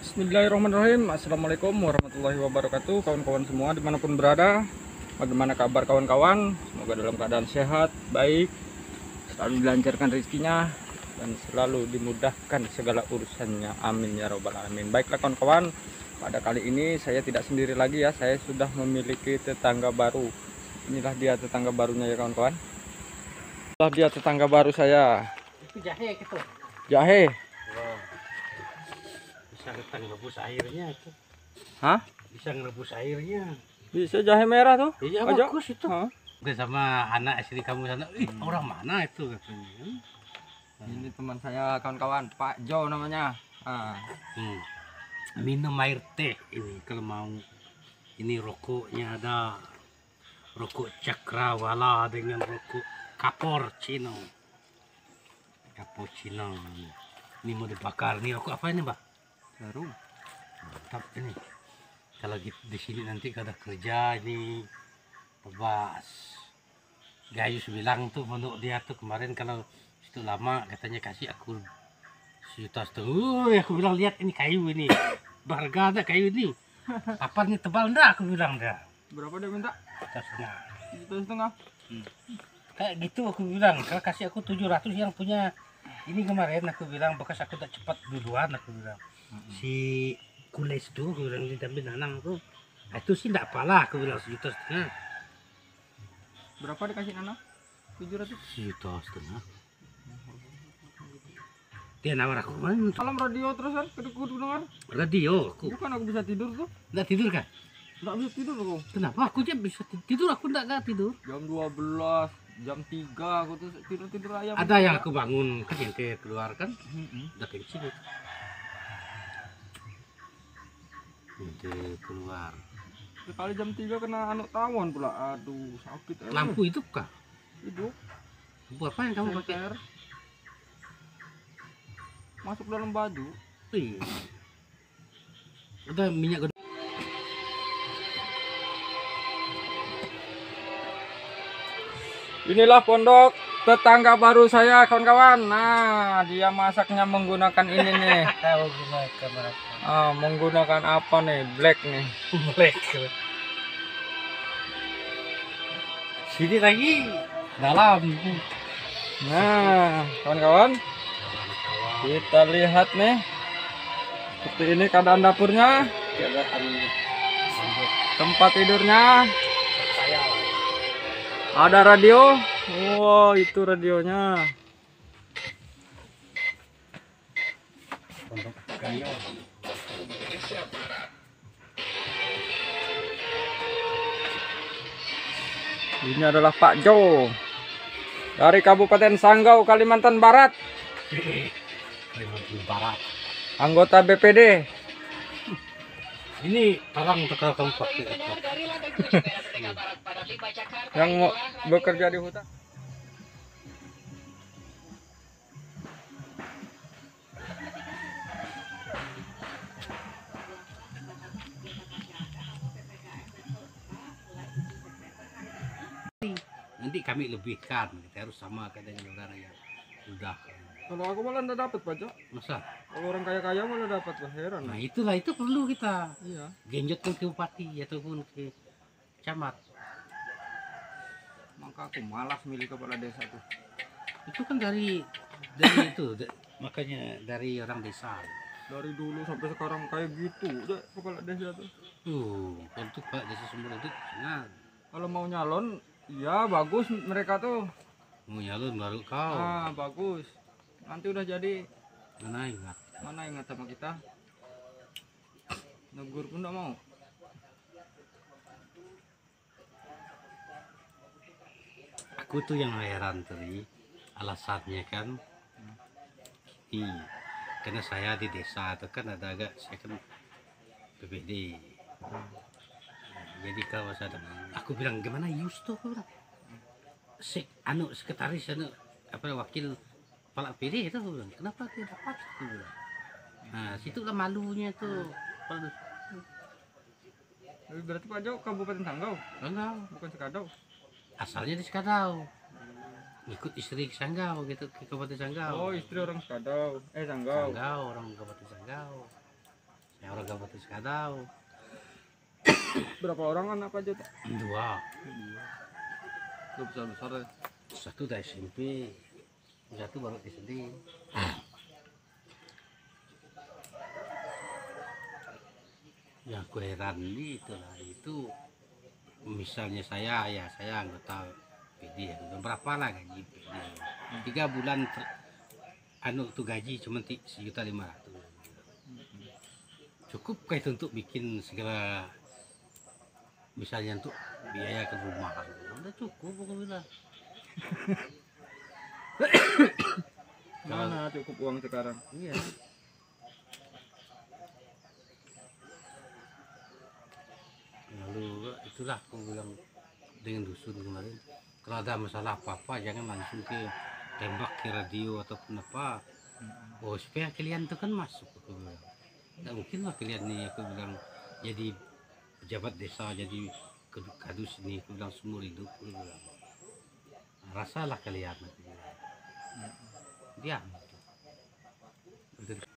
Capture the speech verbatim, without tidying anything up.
Bismillahirrahmanirrahim. Assalamualaikum warahmatullahi wabarakatuh. Kawan-kawan semua dimanapun berada, bagaimana kabar kawan-kawan? Semoga dalam keadaan sehat, baik, selalu dilancarkan rezekinya, dan selalu dimudahkan segala urusannya. Amin ya robbal alamin. Baiklah kawan-kawan, pada kali ini saya tidak sendiri lagi ya. Saya sudah memiliki tetangga baru. Inilah dia tetangga barunya ya kawan-kawan. Inilah dia tetangga baru saya. Itu jahe gitu. Jahe. Wow. Bisa kita ngerebus airnya itu. Hah? Bisa ngerebus airnya. Bisa jahe merah tuh? Iya Aja. bagus itu. Hah? Udah sama anak istri kamu sana. Ih, hmm. Orang mana itu katanya. Ini teman saya kawan-kawan, Pak Jo namanya. Ah. Hmm. Minum air teh ini kalau mau. Ini rokoknya ada rokok cakrawala dengan rokok cappuccino. Cappuccino. Ini mau dibakar. Ini rokok apa ini, Mbak? Baru. Mantap ini. Kalau gitu di sini nanti kada kerja ini bebas. Gayus bilang tuh menurut dia tuh kemarin kalau itu lama katanya kasih aku sejuta setengah. Uh, aku bilang lihat ini kayu ini. Berharga ada kayu ini. Apa nih tebal enggak aku bilang dah. Berapa dia minta? Sejuta setengah. Sejuta setengah. Hmm. Kayak gitu aku bilang. Kalau kasih aku tujuh ratus yang punya ini kemarin aku bilang bekas aku tak cepat duluan aku bilang. Hmm. Si kules tuh aku bilang diambil nanang tuh. Itu sih enggak apalah aku bilang sejuta setengah. Berapa dikasih nanang? tujuh ratus. Sejuta setengah. Dia nawar aku kemarin. Malam radio terus kan? Kudu dengar. Radio aku. Bukan aku bisa tidur tuh. Enggak tidur kan? Enggak bisa tidur aku. Kenapa? Aku aja bisa tidur, aku enggak enggak tidur. Jam dua belas, jam tiga aku tuh tidur-tidur ayam. Ada yang aku bangun kan yang ke keluar kan? Heeh. Udah kencing. Itu keluar. Sekali jam tiga kena anu tawon pula. Aduh, sakit. Lampu hidup kah? Hidup. Lampu apa yang kamu pakai? Senter. Masuk dalam baju. Iya. Ada minyak goreng. Inilah pondok tetangga baru saya kawan-kawan. Nah, dia masaknya menggunakan ini nih. Tahu gunakan apa? Ah, menggunakan apa nih? Black nih. Black. Sini lagi dalam. Nah, kawan-kawan, kita lihat nih. Seperti ini keadaan dapurnya. Tempat tidurnya. Ada radio. Wow, itu radionya. Ini adalah Pak Jo dari Kabupaten Sanggau, Kalimantan Barat. Kalimantan Barat. Anggota B P D. Ini orang terkenal kamu pakai Yang mau bekerja di hutan. Nanti kami lebihkan, kita harus sama kayak dengan orang yang sudah. Kalau aku malah enggak dapat, Pak Jo. Masa? Kalau orang kaya-kaya malah dapat, wah heran. Nah itulah itu perlu kita. Iya. Genjotkan ke bupati ataupun ke camat. Maka aku malas milih kepala desa tuh. Itu kan dari dari itu, da, makanya dari orang desa. Dari dulu sampai sekarang kayak gitu, deh kepala desa tuh. Tuh, untuk Pak desa semua itu senang. Kalau mau nyalon, iya bagus mereka tuh. Mau nyalon baru kau. Ah, bagus. Nanti udah jadi. Mana ingat? Mana ingat sama kita? Negur pun enggak mau. Aku tuh yang heran tadi alasannya kan. Iya. Karena saya di desa itu kan ada agak saya kan B P D. Jadi kalau saya aku bilang gimana Yus tuh aku bilang. Sek, anu sekretaris anu apa wakil kepala P D itu aku bilang kenapa tidak dapat aku bilang. Nah situ lah malunya tuh. Berarti Pak Jo Kabupaten Sanggau? Enggak, Bukan Sekadau. asalnya di Sekadau. Ikut istri ke Sanggau gitu ke Kabupaten Sanggau. Oh, istri orang Sekadau. Eh, Sanggau. Sanggau, orang Kabupaten Sanggau. Ya orang gak batas kadau. Berapa orang anak aja tuh? Dua. Itu besar besar ya. Satu dari S M P, satu baru S D. Yang aku heran itu lah itu misalnya saya ya saya anggota P D ya, berapa lah gaji P D tiga bulan ter- anu tuh gaji cuma sejuta lima ratus cukup kayak itu untuk bikin segala misalnya untuk biaya ke rumah udah cukup aku bilang. Mana cukup uang sekarang? Iya. Lalu itulah aku bilang dengan dusun kemarin kalau ada masalah apa-apa jangan langsung ke tembak ke radio ataupun apa. Oh supaya kalian tuh kan masuk aku bilang. Nggak mungkin lah kalian nih aku bilang jadi pejabat desa jadi kadus ini aku bilang seumur hidup aku bilang. Rasalah kalian aku bilang. Diam.